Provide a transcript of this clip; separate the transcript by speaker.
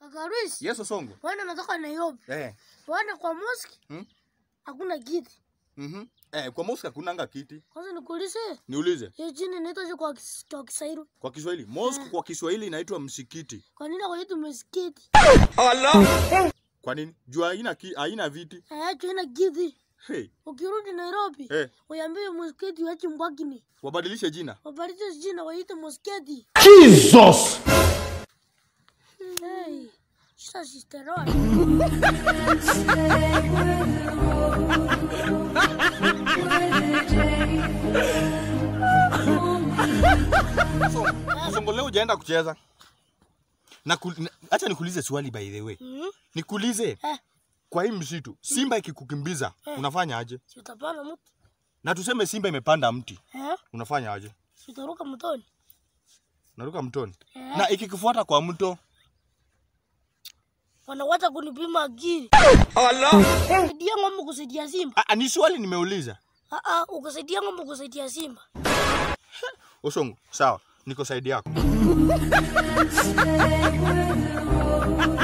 Speaker 1: Kakarwisi.
Speaker 2: Yes Osongo.
Speaker 1: Wana natoka Nairobi. Wana kwa mosque. Hakuna kiti.
Speaker 2: Kwa mosque hakunanga kiti.
Speaker 1: Kwanza nikuulize.
Speaker 2: Niulize.
Speaker 1: Hiyo jina inaitwa kwa Kiswahili.
Speaker 2: Kwa Kiswahili. Mosque kwa Kiswahili inaitwa msikiti.
Speaker 1: Kwa nini inaitwa msikiti?
Speaker 2: Allah. Kwa nini? Jua haina viti.
Speaker 1: Haina kiti.
Speaker 2: Hey.
Speaker 1: Ukirudi Nairobi, uambie msikiti waache Mbwakini.
Speaker 2: Wabadilishe jina.
Speaker 1: Wabadilishe jina waite msikiti.
Speaker 2: Jesus.
Speaker 1: Hey. Sister Roy.
Speaker 2: Osongo leo hujaenda kucheza. Acha nikuulize swali by the way. Nikuulize. Kwa hii msitu, simba ikikukimbiza, unafanya aje?
Speaker 1: Utapanda mti.
Speaker 2: Na tuseme simba imepanda mti. Unafanya aje?
Speaker 1: Utaruka mtoni.
Speaker 2: Unaruka mtoni. Na ikikufuata kwa mto,
Speaker 1: wanawacha kunipima akili.
Speaker 2: Allah.
Speaker 1: Saidia ng'ombe kusaidia simba.
Speaker 2: Ni swali nimeuliza.
Speaker 1: Ukasaidia ng'ombe kusaidia simba.
Speaker 2: Osongo, sawa. Niko side yako.